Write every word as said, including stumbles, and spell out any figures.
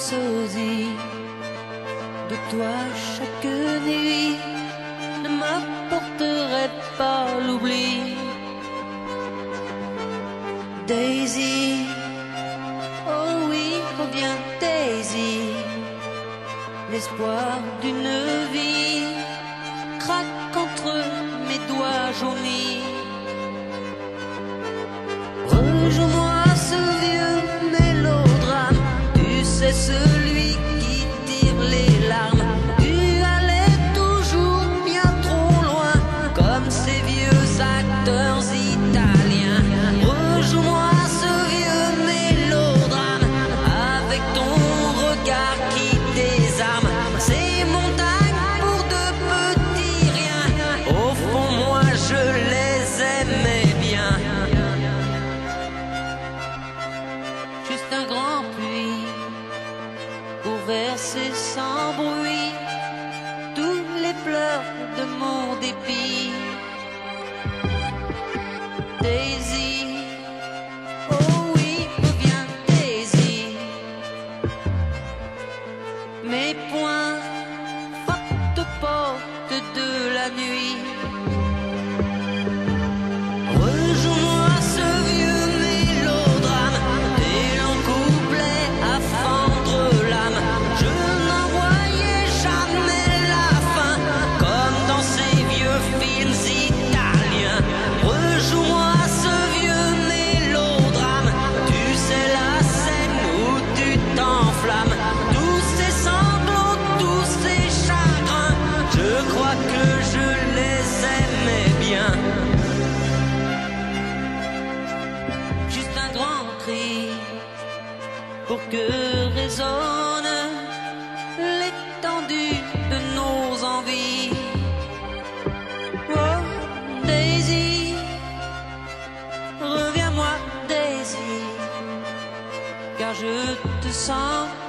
sosie de toi chaque nuit ne m'apporterait pas l'oubli. Daisy, oh oui, reviens Daisy, l'espoir d'une vie craque entre mes doigts jaunis. Rejoins-moi ce vieux mélodrame, tu sais celui qui tire les larmes. Tu allais toujours bien trop loin, comme ces vieux acteurs italiens. Rejoins-moi ce vieux mélodrame, avec ton regard qui désarme. Ces montagnes pour de petits riens, au fond moi je les aimais bien. Juste un grand puits pour verser sans bruit tous les pleurs de mon dépit. Daisy, oh oui, reviens Daisy, mes poings frappent aux portes de la nuit. Rejoins-moi ce vieux mélodrame, des longs couplets à fendre l'âme. Je n'en voyais jamais la fin, comme dans ces vieux films italiens. Rejoins-moi ce vieux mélodrame, tu sais la scène où tu t'enflammes. Tous ces sanglots, tous ces chagrins, je crois que je les aimais bien. Juste un grand cri pour que résonne l'étendue de nos envies. Oh Daisy, reviens-moi Daisy, car je te sens